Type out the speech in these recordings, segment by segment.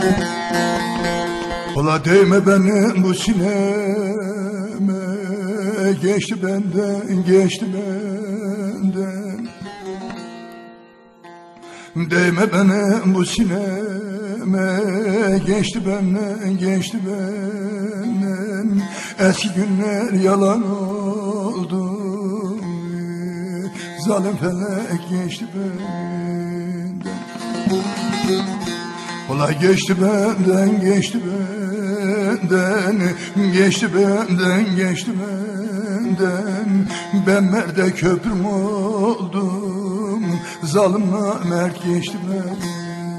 Ola değme benim bu sineme, geçti benden, geçti benden. Değme benim bu sineme, geçti benden, geçti benden. Eski günler yalan oldu, zalim felek geçti benden. Ola geçti benden, geçti benden, geçti benden, geçti benden. Ben merde köprüm oldum, zalim namert geçti benden.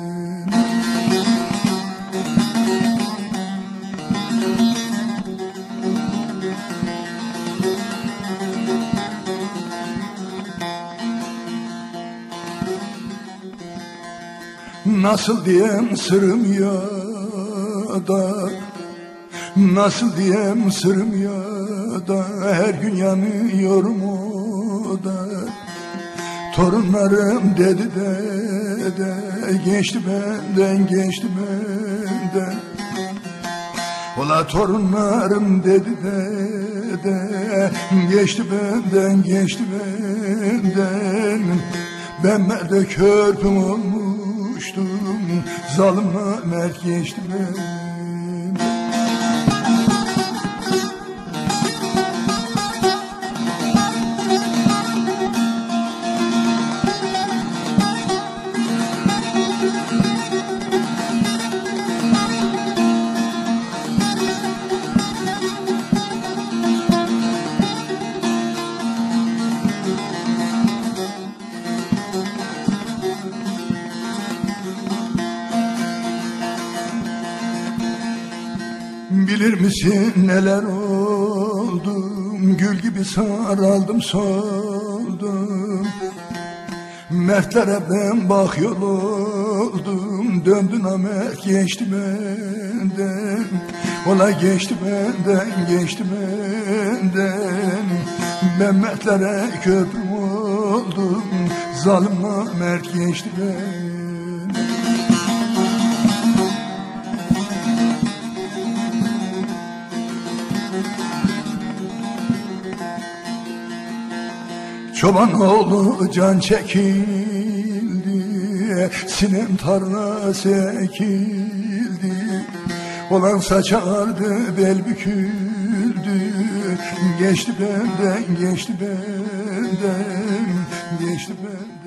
Nasıl diyem sırrım ya da, nasıl diyem sırrım ya da, her gün yanıyorum o da. Torunlarım dedi de, geçti benden, geçti benden. Ola torunlarım dedi de, geçti benden, geçti benden. Ben merde körpüm olmuştum, zalim namert geçti benden. Bilir misin neler oldum, gül gibi saraldım soldum. Mertlere ben bak yol oldum, döndü namert geçti benden. Ola geçti benden, geçti benden. Ben mertlere köprüm oldum, zalim namert geçti benden. Çoban oğlu can çekildi, sinem tarla sekildi. Olan saçardı bel büküldü, geçti benden, geçti benden, geçti benden.